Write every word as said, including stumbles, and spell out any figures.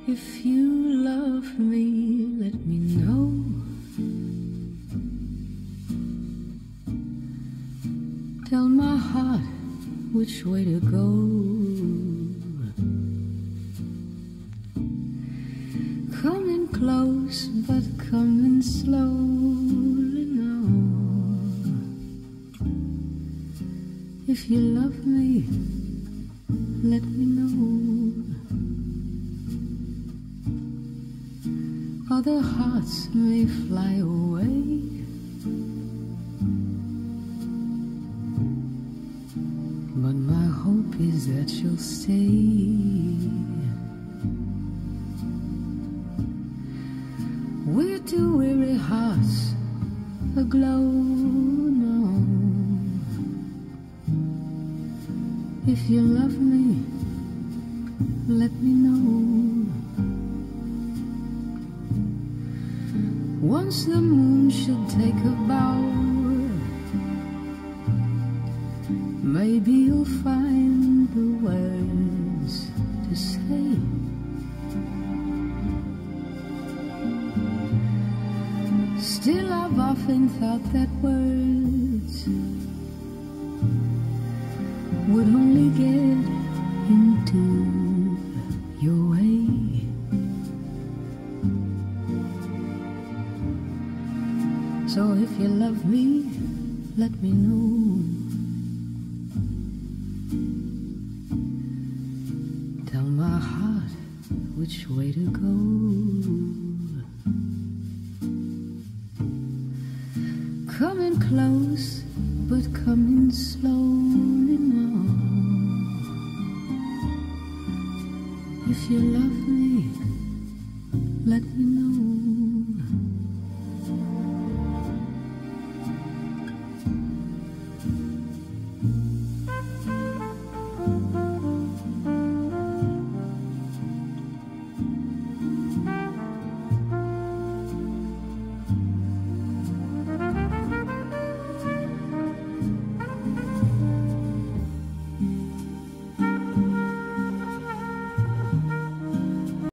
If you love me, let me know. Tell my heart which way to go. Coming close, but coming slowly now. If you love me, let me know. Other hearts may fly away, but my hope is that you'll stay. We're two weary hearts aglow now. If you love me, let me know. Once the moon should take a bow, maybe you'll find the words to say. Still, I've often thought that words would only get into your way. So if you love me, let me know. Tell my heart which way to go. Coming close, but coming slowly now. If you love me, let me know.